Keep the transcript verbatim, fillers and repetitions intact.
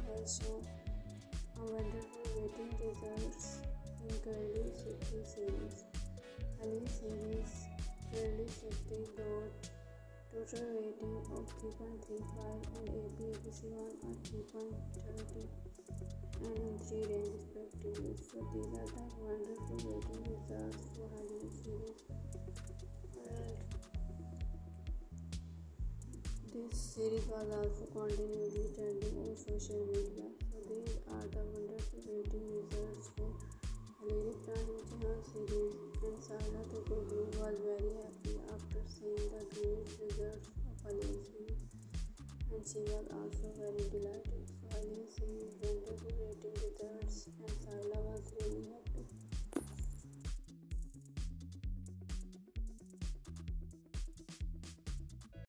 also a wonderful waiting results in Curly City series. Ali series Curly City got total rating of three point three five and A P A B C one at three point three and in three range respectively. So these are the wonderful rating results for Ali series. And this series was also continuously trending on social media. So these are the wonderful rating results for Ali Jahan series, and Sarla Tukoglu was very happy after seeing the great results of Ali series, and she was